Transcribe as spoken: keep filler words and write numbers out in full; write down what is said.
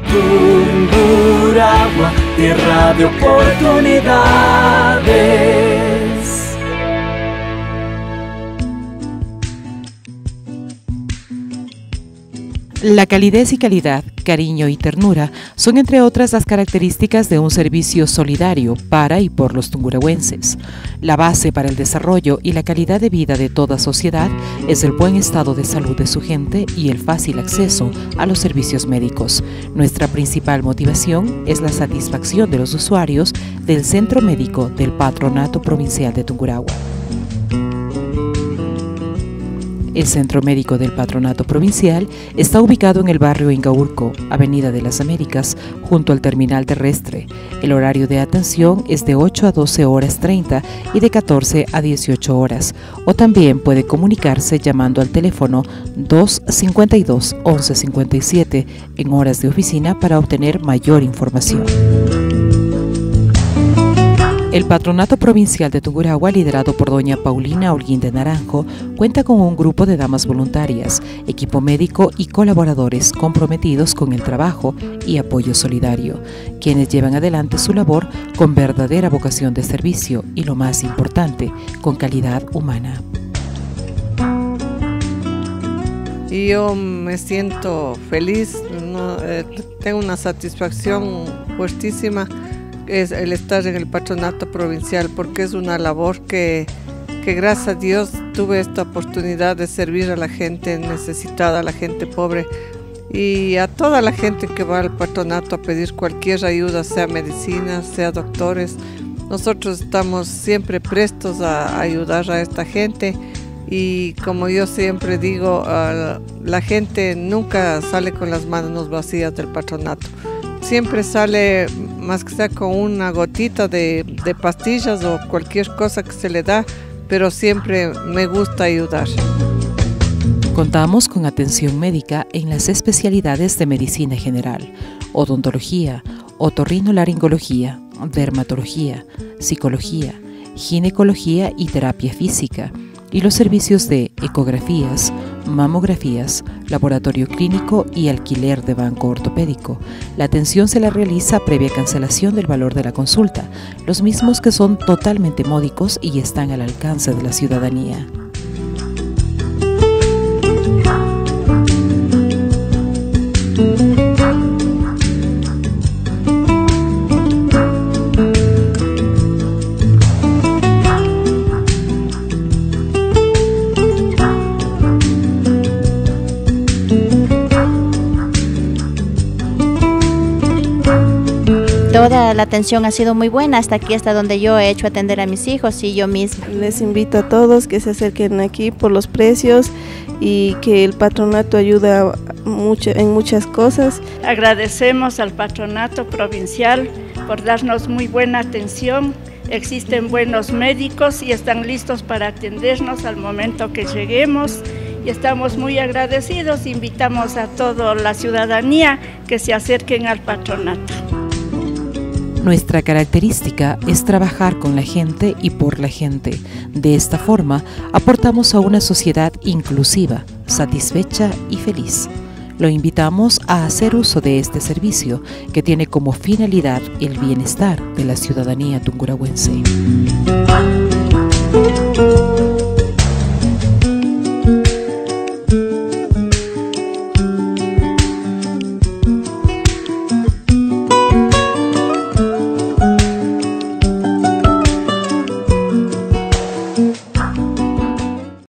Tungurahua, tierra de oportunidades. La calidez y calidad, cariño y ternura son entre otras las características de un servicio solidario para y por los tungurahuenses. La base para el desarrollo y la calidad de vida de toda sociedad es el buen estado de salud de su gente y el fácil acceso a los servicios médicos. Nuestra principal motivación es la satisfacción de los usuarios del Centro Médico del Patronato Provincial de Tungurahua. El Centro Médico del Patronato Provincial está ubicado en el barrio Ingaurco, Avenida de las Américas, junto al terminal terrestre. El horario de atención es de ocho a doce horas treinta y de catorce a dieciocho horas, o también puede comunicarse llamando al teléfono dos cincuenta y dos, once cincuenta y siete en horas de oficina para obtener mayor información. El Patronato Provincial de Tungurahua, liderado por doña Paulina Holguín de Naranjo, cuenta con un grupo de damas voluntarias, equipo médico y colaboradores comprometidos con el trabajo y apoyo solidario, quienes llevan adelante su labor con verdadera vocación de servicio y, lo más importante, con calidad humana. Y yo me siento feliz, ¿no? Eh, tengo una satisfacción fuertísima, es el estar en el Patronato Provincial, porque es una labor que, que gracias a Dios tuve esta oportunidad de servir a la gente necesitada, a la gente pobre y a toda la gente que va al patronato a pedir cualquier ayuda, sea medicina, sea doctores. Nosotros estamos siempre prestos a ayudar a esta gente y, como yo siempre digo, uh, la gente nunca sale con las manos vacías del patronato. Siempre sale, más que sea con una gotita de, de pastillas o cualquier cosa que se le da, pero siempre me gusta ayudar. Contamos con atención médica en las especialidades de medicina general, odontología, otorrinolaringología, dermatología, psicología, ginecología y terapia física, y los servicios de ecografías, mamografías, laboratorio clínico y alquiler de banco ortopédico. La atención se la realiza previa cancelación del valor de la consulta, los mismos que son totalmente módicos y están al alcance de la ciudadanía. Toda la atención ha sido muy buena, hasta aquí, hasta donde yo he hecho atender a mis hijos y yo misma. Les invito a todos que se acerquen aquí por los precios y que el patronato ayuda mucho, en muchas cosas. Agradecemos al Patronato Provincial por darnos muy buena atención. Existen buenos médicos y están listos para atendernos al momento que lleguemos. Y estamos muy agradecidos. Invitamos a toda la ciudadanía que se acerquen al patronato. Nuestra característica es trabajar con la gente y por la gente. De esta forma, aportamos a una sociedad inclusiva, satisfecha y feliz. Lo invitamos a hacer uso de este servicio, que tiene como finalidad el bienestar de la ciudadanía tungurahuense.